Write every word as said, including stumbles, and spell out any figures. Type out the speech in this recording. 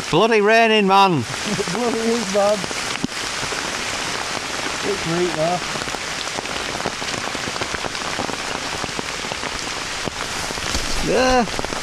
Bloody raining, man. Bloody is, man. It's neat now. Yeah.